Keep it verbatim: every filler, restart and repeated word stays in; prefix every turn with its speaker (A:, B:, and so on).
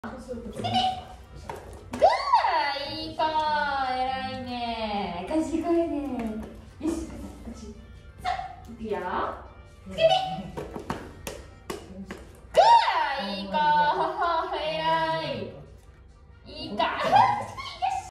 A: つけて。ぐー、いい子、偉いね。賢いね。よし、こっち。さあ、いくよ。つけて。ぐー、いい子。